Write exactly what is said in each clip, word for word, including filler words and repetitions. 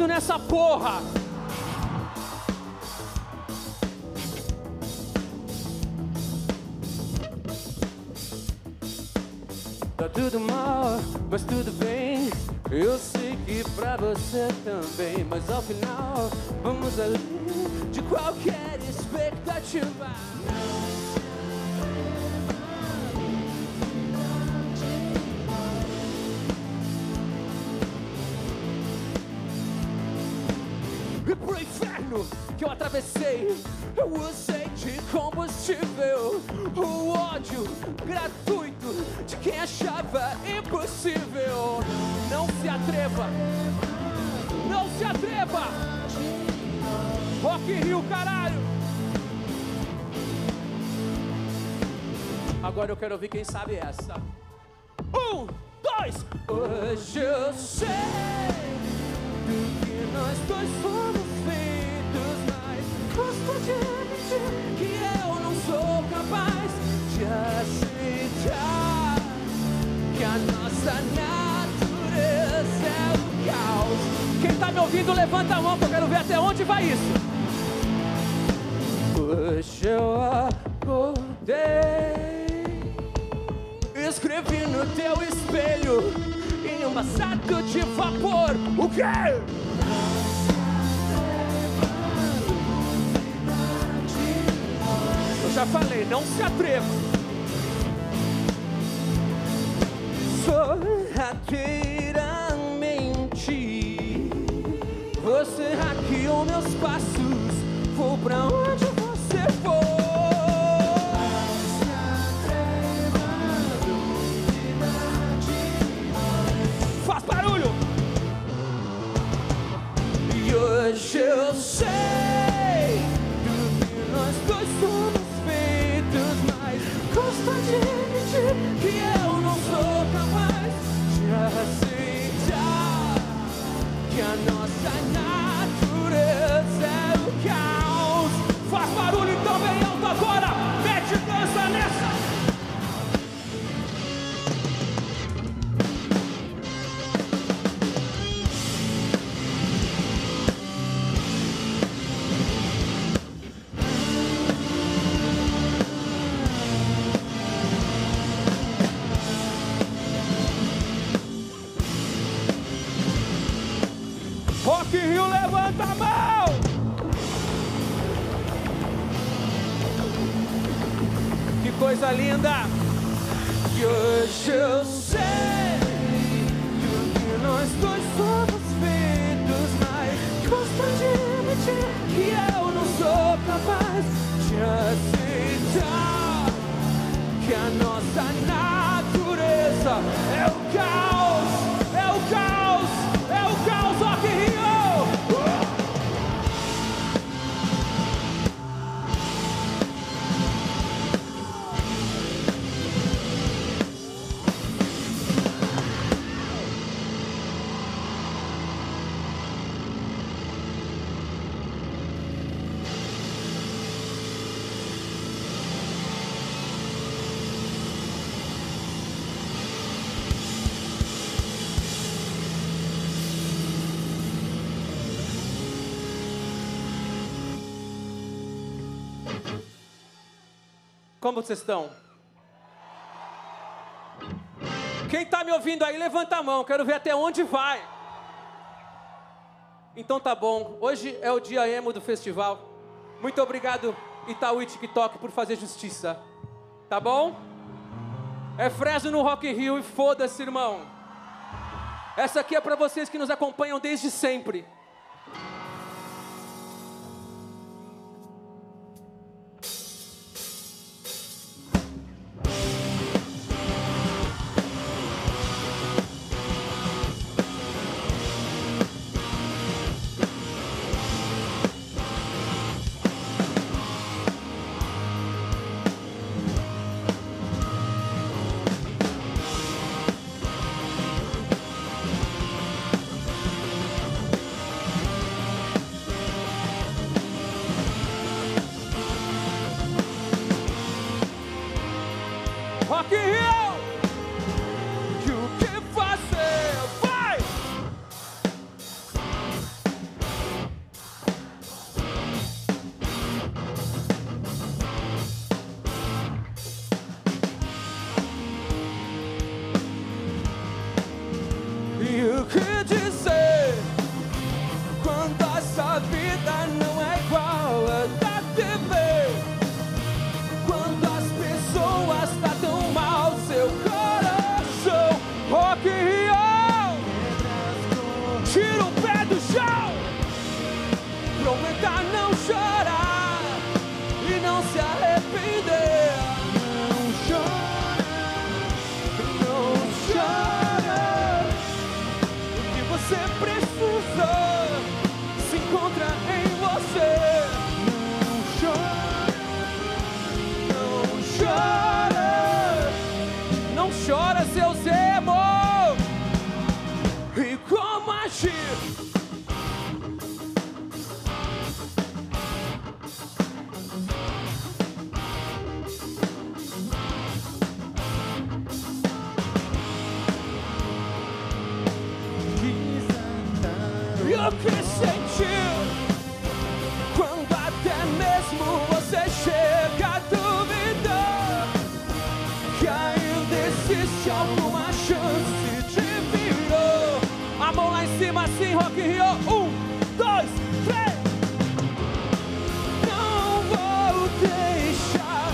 gosto nessa porra. Tá tudo mal, mas tudo bem. Eu sei que pra você também, mas ao final vamos além de qualquer expectativa. E pro inferno que eu atravessei, eu usei de combustível o ódio gratuito de quem achava impossível. Não se atreva, não se atreva. Rock in Rio, caralho. Agora eu quero ouvir quem sabe essa. Um, dois. Hoje eu sei do que nós dois fomos feitos, mas gosto de admitir que eu não sou capaz de aceitar que a nossa natureza é o caos. Quem tá me ouvindo, levanta a mão que eu quero ver até onde vai isso. Hoje eu acordei, escrevi no teu espelho em um maçado de vapor. O quê? Eu já falei, não se atreva. Sorrateiramente você hackeou meus passos. Vou pra onde você for. Faz barulho! E hoje eu sei do que nós dois somos feitos, mas gosto de admitir que eu não sou capaz de aceitar que a nossa natureza é o caos. Faz barulho então bem alto agora, mete dança nessa. Rock in Rio, levanta a mão! Que coisa linda! E hoje eu sei que nós dois somos feitos, mas gosto de admitir que eu não sou capaz de aceitar que a nossa natureza é o caos, é o caos, é o caos, Rock in Rio! Como vocês estão? Quem tá me ouvindo aí, levanta a mão. Quero ver até onde vai. Então tá bom. Hoje é o dia emo do festival. Muito obrigado, Itaú e TikTok, por fazer justiça. Tá bom? É Fresno no Rock in Rio e foda-se, irmão. Essa aqui é pra vocês que nos acompanham desde sempre. Rock in Rio! E o que fazer? Vai! o que dizer quando essa vida não é igual a da T V. Quando as pessoas tratam mal seu coração. Rock in Rio, tira o pé do chão, prometa não chorar e não se arrepender. Não chora, não chora. O que você precisa se encontra em você. Não chora, não chora. Não chora seus emos. E como agir? E o que sentiu quando até mesmo você chega a duvidar que ainda existe alguma chance de virar? A mão lá em cima assim, Rock in Rio. Um, dois, três. Não vou deixar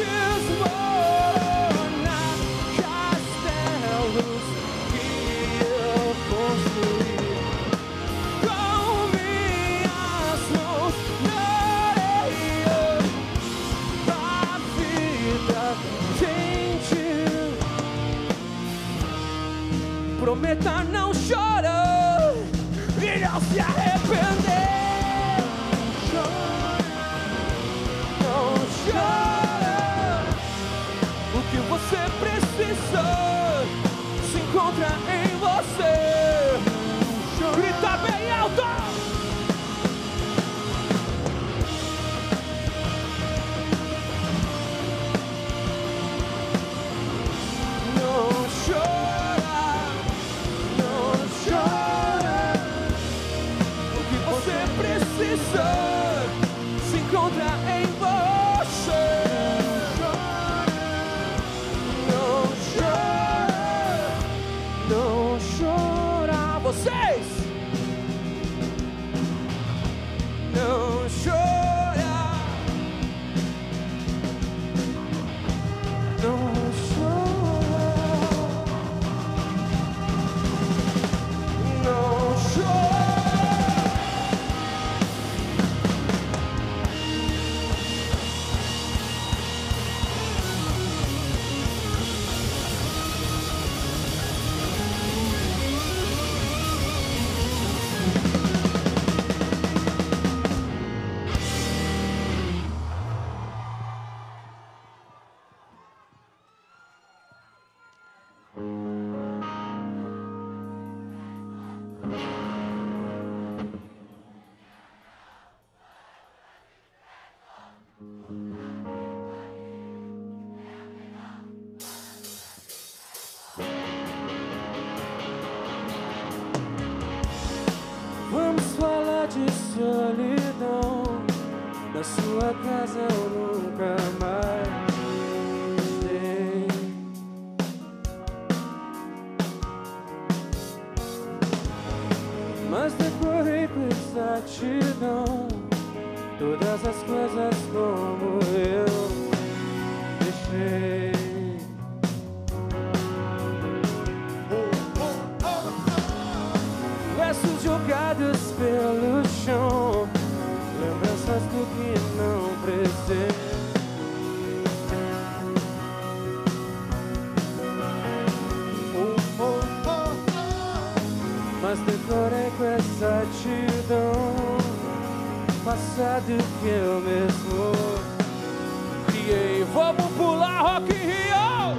desmoronar castelos que eu construí. Prometa não chorar e não se arrepender. Não chora. O que você precisa se encontra em você. Grita bem alto. Não chora. Se encontra em você. Não chora, não chora. Vocês não chora, não chora, não chora. Vamos falar de solidão. Na sua casa eu nunca mais dei. Mas decorei com exatidão todas as coisas como eu deixei. Versos jogados pelo chão, lembranças do que não presente. Mas decorei com exatidão passado que eu mesmo criei. Vamos pular, Rock in Rio!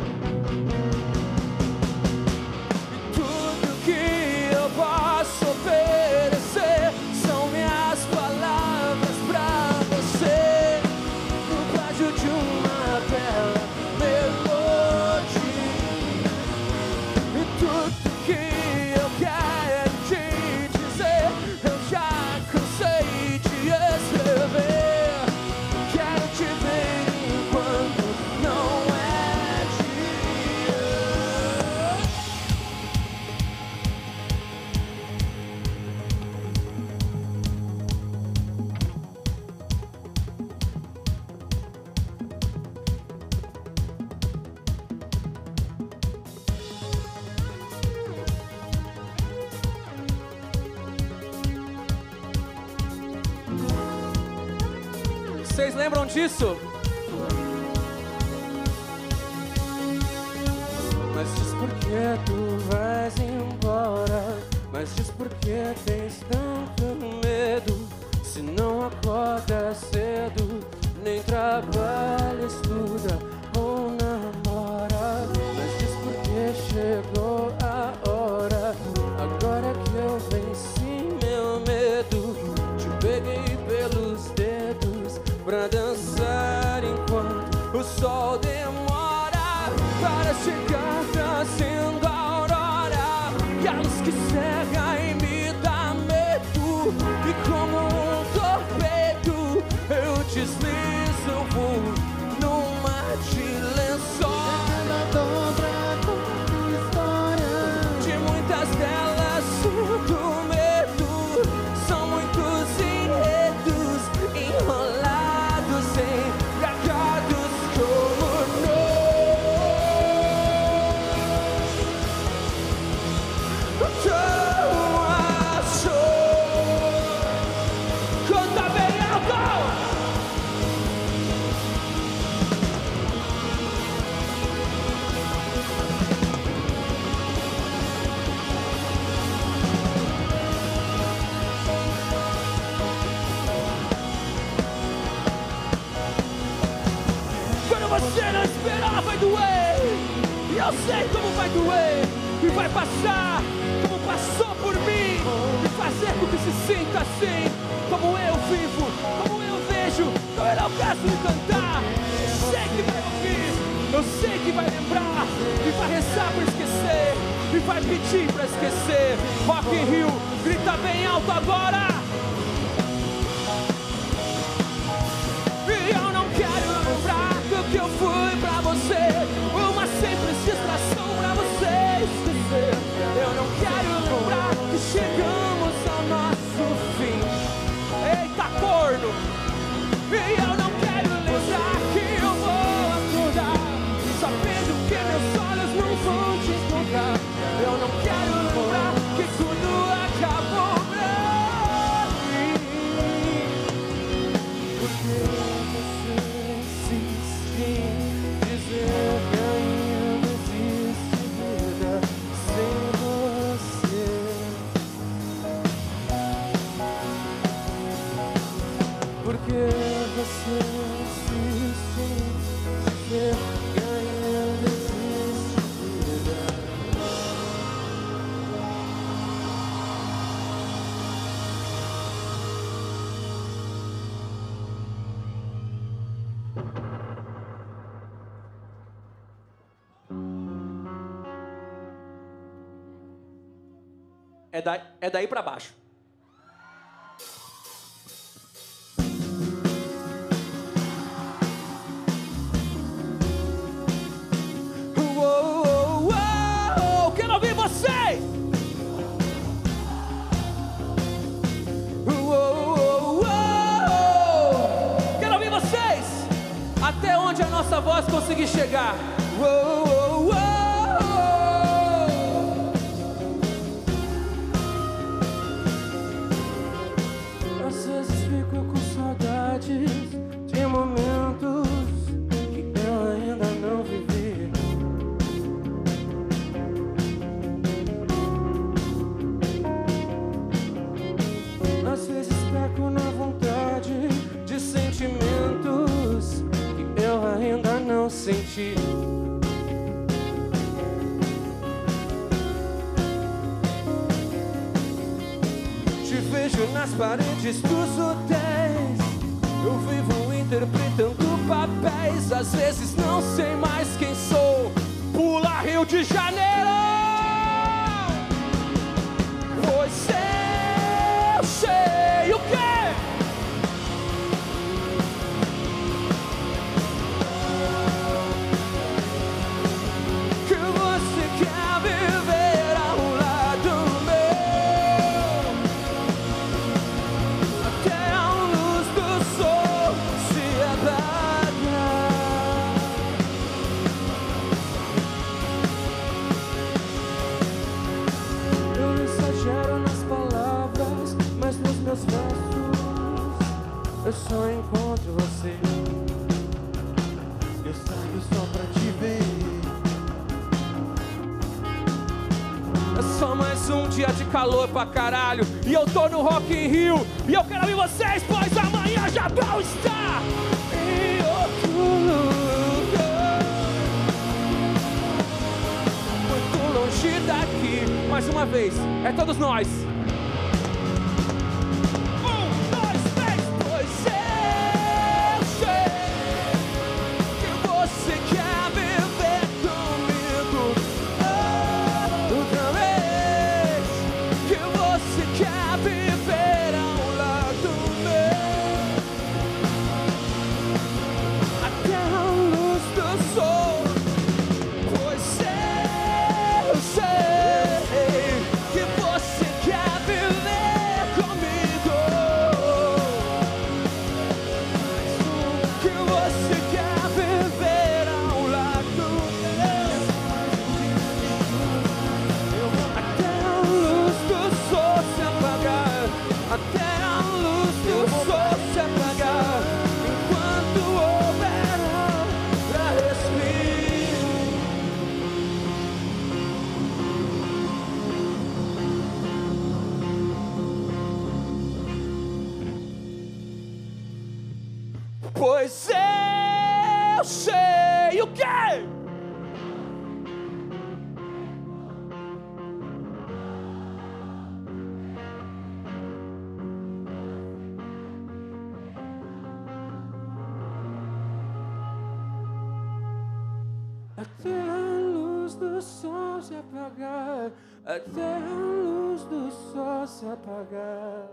E tudo que eu posso oferecer são minhas palavras pra você, no plágio de uma bela melodia. E tudo que eu quero te dizer, eu já cansei de escrever. Quero te ver enquanto não é Vocês lembram disso? Mas diz por que tu vais embora. Mas diz por que tens tanto medo. Se não acorda cedo, nem trabalha, estuda ou namora. Mas diz por que chegou a hora. Agora que eu venci meu medo, te peguei pelos dedos pra dançar enquanto o sol demora para chegar, trazendo a aurora. E a luz que cega e me dá medo, e como um torpedo eu deslizo, eu vou no mar de lençóis. De muitas delas sinto medo, são muitos enredos enrolados em recados como não. Então achou. Canta bem alto. Quando você não esperar, vai doer. E eu sei como vai doer. E vai passar, como passou por mim. E fazer com que se sinta assim, como eu vivo, como eu vejo. Então eu não canso de cantar. Eu sei que vai ouvir, eu sei que vai lembrar. E vai rezar pra esquecer, e vai pedir pra esquecer. Rock in Rio, grita bem alto agora. E eu não quero lembrar do que eu fui pra você, uma simples distração pra você esquecer. Eu não quero lembrar que chegamos ao nosso fim. Eita corno! E eu não quero lembrar que eu vou acordar sabendo que meus olhos não vão te encontrar. Eu não quero lembrar que tudo acabou pra mim. Porque você insiste em dizer que ainda existe vida sem você. Porque você insiste em dizer que ainda existe vida. É, da, é daí pra baixo. Uou, uou, uou, quero ouvir vocês! Uou, uou, uou, quero ouvir vocês! Até onde a nossa voz conseguir chegar. Uou, uou, uou. Às vezes fico com saudades de momentos que eu ainda não vivi. Às vezes peco na vontade de sentimentos que eu ainda não senti. Te vejo nas paredes dos hotéis, eu vivo interpretando papéis. Às vezes não sei mais quem sou. Pula Rio de Janeiro! Pois eu sei o quê? Que você quer viver ao lado meu, até a luz do sol se apagar. Só mais um dia de calor pra caralho. E eu tô no Rock in Rio. E eu quero ouvir vocês, pois amanhã já vão estar em outro lugar, muito longe daqui. Mais uma vez, é todos nós. Pois eu sei o quê? Até a luz do sol se apagar, até a luz do sol se apagar.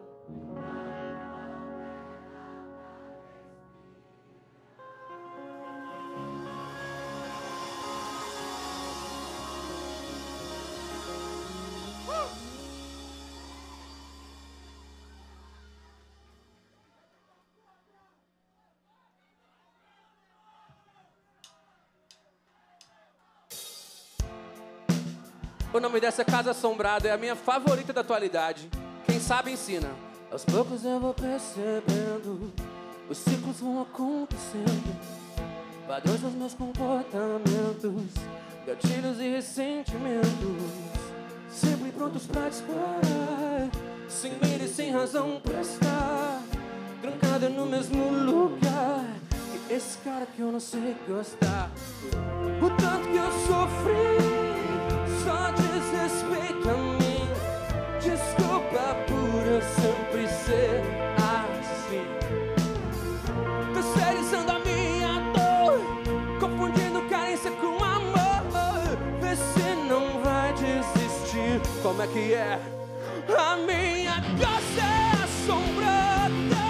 O nome dessa Casa Assombrada é a minha favorita da atualidade. Quem sabe ensina. Aos poucos eu vou percebendo, os ciclos vão acontecendo, padrões dos meus comportamentos, gatilhos e ressentimentos, sempre prontos pra disparar, sem medo e sem razão pra estar trancada no mesmo lugar que esse cara que eu não sei gostar. O tanto que eu sofri só diz respeito a mim. Desculpa por eu sempre ser assim, terceirizando a minha dor, confundindo carência com amor. Vê se não vai desistir. Como é que é? A minha casa é assombrada,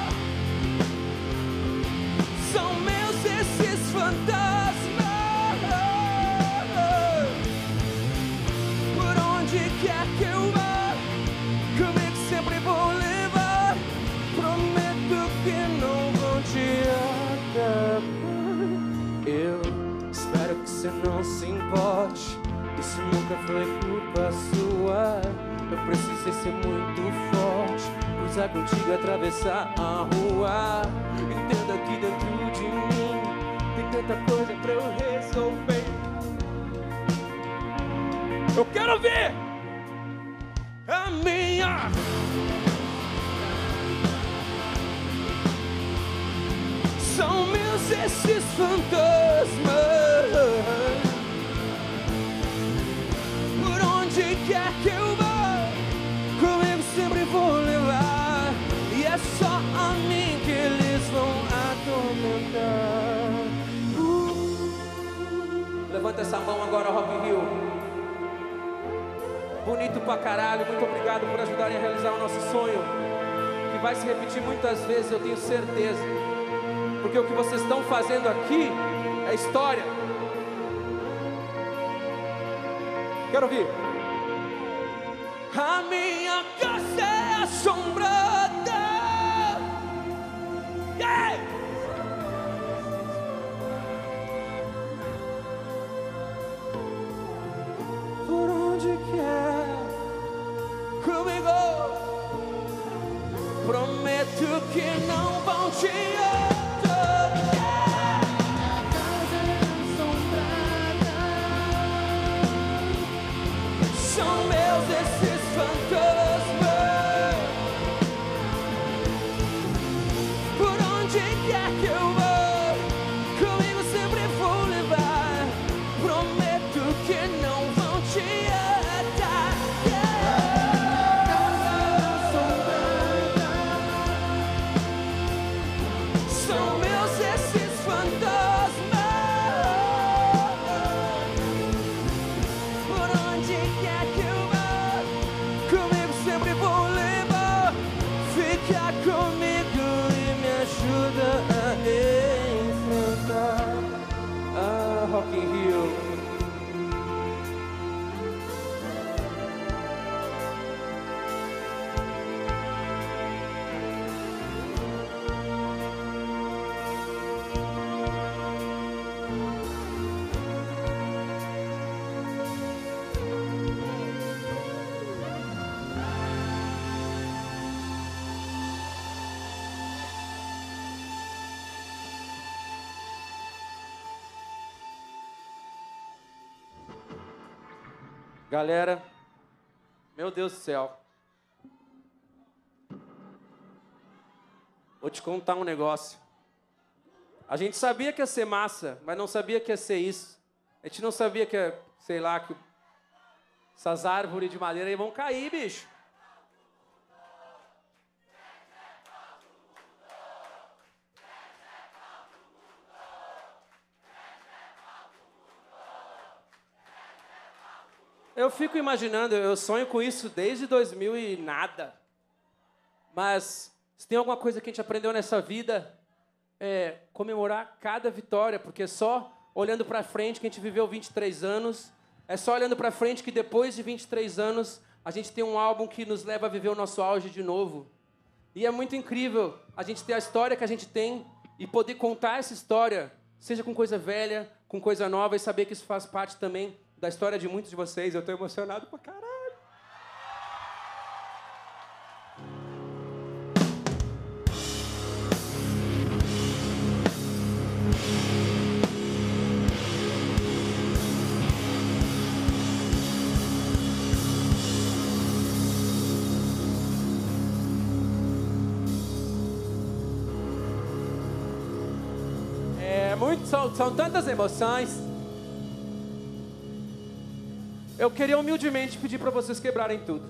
são meus esses fantasmas. Quer que eu vá, comigo sempre vou levar. Prometo que não vou te acabar. Eu espero que você não se importe. Isso nunca foi culpa sua. Eu precisei ser muito forte, cruzar contigo, atravessar a rua. Entenda que dentro de mim tem tanta coisa pra eu resolver. Eu quero ver a minha são meus esses fantasmas. Por onde quer que eu vá, comigo sempre vou levar. E é só a mim que eles vão atormentar. uh. Levanta essa mão agora, Rock in Rio. Bonito pra caralho, muito obrigado por ajudarem a realizar o nosso sonho, que vai se repetir muitas vezes, eu tenho certeza, porque o que vocês estão fazendo aqui é história. Quero ouvir. A minha casa é assombrada, yeah! Por onde quer comigo, prometo que não vão te atormentar. A casa é assombrada, são meus que não vão te atar. São meus esses fantasmas. Por onde quer que eu vá, comigo sempre vou levar. Fica comigo e me ajuda a enfrentar. Ah, Rock in Rio. Galera, meu Deus do céu. Vou te contar um negócio. A gente sabia que ia ser massa, mas não sabia que ia ser isso. A gente não sabia que ia, sei lá, que essas árvores de madeira aí vão cair, bicho. Eu fico imaginando, eu sonho com isso desde dois mil e nada. Mas se tem alguma coisa que a gente aprendeu nessa vida, é comemorar cada vitória, porque é só olhando pra frente que a gente viveu vinte e três anos, é só olhando pra frente que depois de vinte e três anos a gente tem um álbum que nos leva a viver o nosso auge de novo. E é muito incrível a gente ter a história que a gente tem e poder contar essa história, seja com coisa velha, com coisa nova, e saber que isso faz parte também da história de muitos de vocês. Eu tô emocionado pra caralho. É muito, são, são tantas emoções. Eu queria humildemente pedir para vocês quebrarem tudo.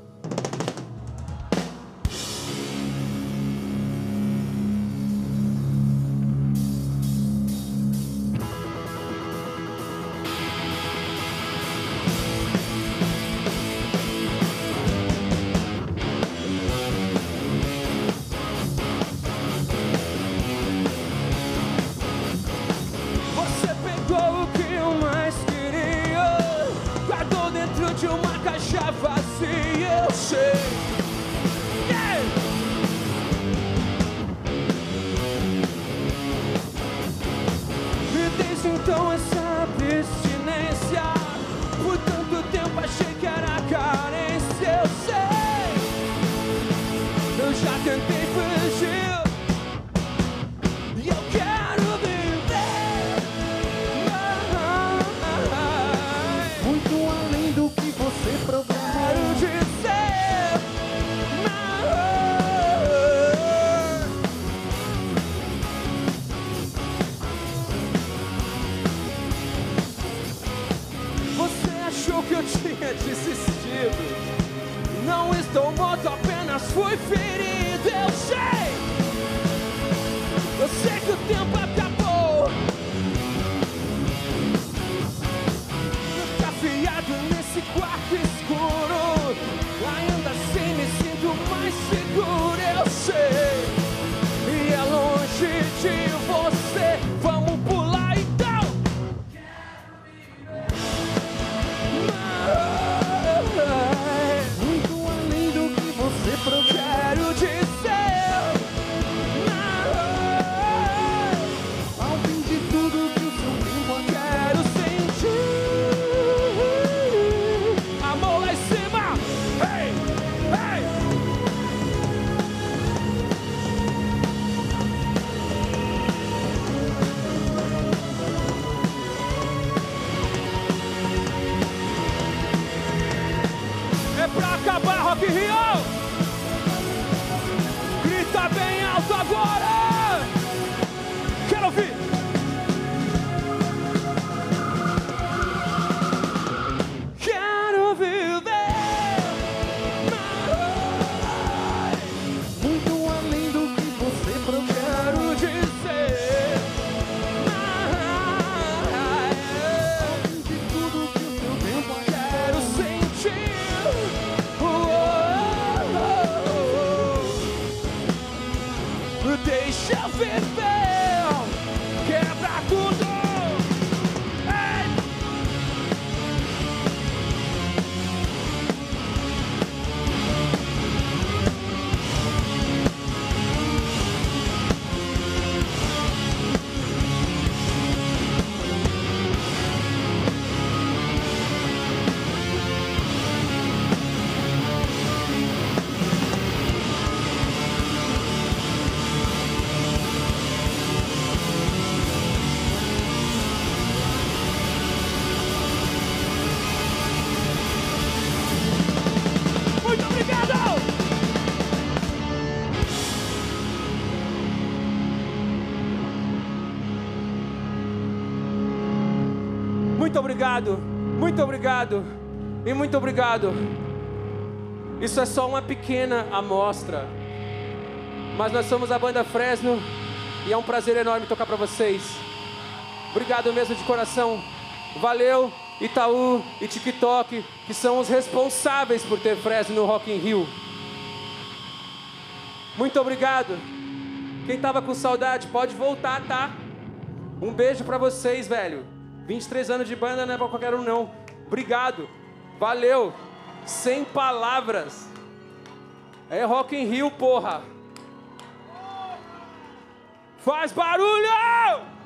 Você pegou o que eu mais queria, guardou dentro de uma caixa vazia, eu sei. Yeah! E desde então essa abstinência, por tanto tempo achei que era carência, eu sei. Eu já tentei fugir e eu quero viver mais, muito além do que você programa. Quero dizer mais. Você achou que eu tinha desistido? Não estou morto, apenas fui ferido, eu sei. Eu sei que o tempo acabou. Desafiado nesse quarto escuro, ainda assim me sinto mais seguro, eu sei. E é longe de você, vamos pular então. Mas, muito além do que você procura, quero dizer. Ao fim de Muito obrigado, muito obrigado e muito obrigado. Isso é só uma pequena amostra, mas nós somos a banda Fresno e é um prazer enorme tocar para vocês. Obrigado mesmo de coração. Valeu, Itaú e TikTok, que são os responsáveis por ter Fresno no Rock in Rio. Muito obrigado. Quem tava com saudade pode voltar, tá? Um beijo pra vocês, velho. vinte e três anos de banda não é pra qualquer um, não. Obrigado. Valeu. Sem palavras. É Rock in Rio, porra. Faz barulho!